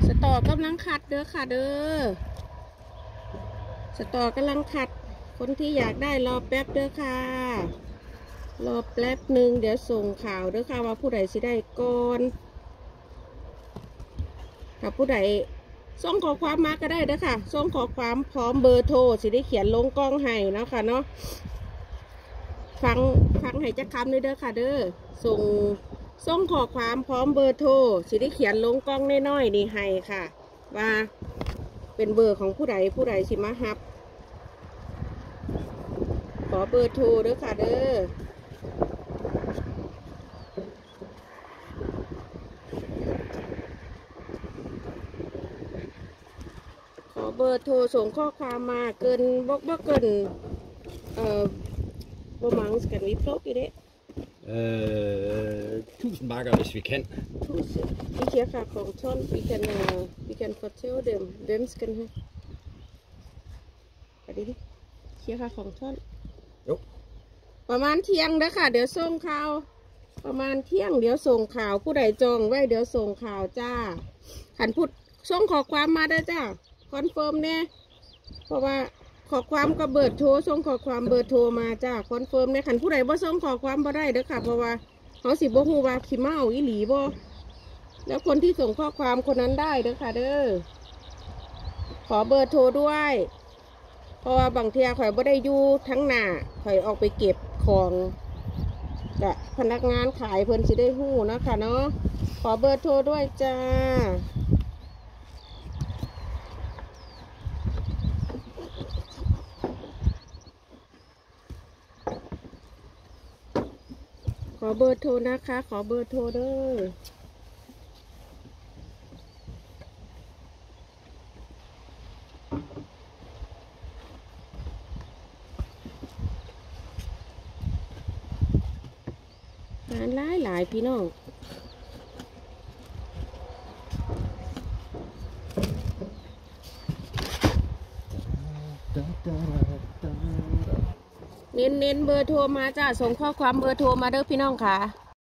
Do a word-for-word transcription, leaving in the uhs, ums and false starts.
สตอกำลังคัดเด้อค่ะเด้อสตอกำลังคัดคนที่อยากได้รอแป๊บเด้อค่ะรอแป๊บหนึ่งเดี๋ยวส่งข่าวเด้อค่ะว่าผู้ใดสิได้ก่อนถ้าผู้ใดส่งขอความมาก็ได้เด้อค่ะส่งขอความพร้อมเบอร์โทรสิได้เขียนลงกล้องให้นะคะเนาะฟังฟังให้จักคำเลยเด้อค่ะเด้อส่งส่งขอความพร้อมเบอร์โทรสิได้เขียนลงกล้องน้อยๆนี่ให้ค่ะว่าเป็นเบอร์ของผู้ใดผู้ใดสิมาฮับขอเบอร์โทรเด้อค่ะเด้อขอเบอร์โทรส่งข้อความมาเกินบอกบอกเกินเอ่อประมาณกันวิพลบอยู่เด้ Uh, tusind bakker, hvis vi kan. Tusind. Vi kan fra kontrol. Vi kan, uh, vi kan fortælle dem, hvem skal have. Er det det? เคียร์ค่ะของท่อนประมาณเที่ยงนะค่ะเดี๋ยวส่งข่าวประมาณเที่ยงเดี๋ยวส่งข่าวผู้ใดจองไว้เดี๋ยวส่งข่าวจ้าขันพูดส่งขอความมาได้จ้าคอนเฟิร์มเนี่ยเพราะว่าขอความก็เบิดโทรส่งขอความเบิดโทรมาจ้าคอนเฟิร์มเนี่ยขันผู้ใดบ่ส่งขอความบ่ได้เด้อค่ะเพราะว่าเขาสิบ่ฮู้ว่าขี้เมาอีหลีบ่แล้วคนที่ส่งข้อความคนนั้นได้เด้อค่ะเด้อขอเบอร์โทรด้วยเพราะว่าบางเทีข่อยบ่ได้อยู่ทั้งหน้าข่อยออกไปเก็บของกะพนักงานขายเพิ่นสิได้ฮู้นะคะเนาะขอเบอร์โทรด้วยจ้าขอเบอร์โทรนะคะขอเบอร์โทรเด้องานหลายหลายพี่น้องเน้นเน้นเบอร์โทรมาจ้าส่งข้อความเบอร์โทรมาเด้อพี่น้องค่ะ